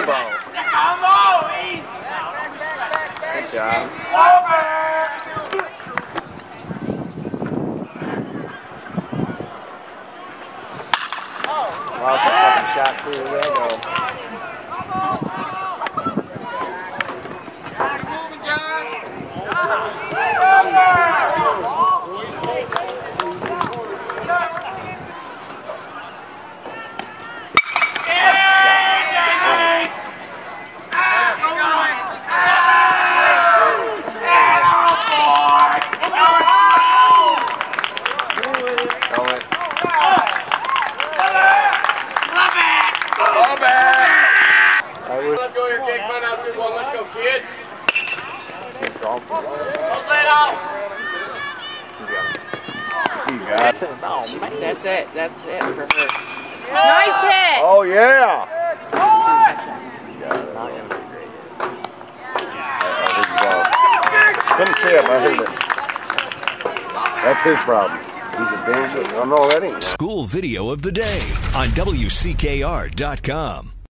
the ball. Good job. Wow, that's a fucking shot too. There you go. Let's go, kid. You got it. Oh, man. That's it. That's it for her. Nice hit. Oh, yeah. Couldn't see him. I heard it. That's his problem. He's a dancer. I don't know that ain't. School video of the day on WCKR.com.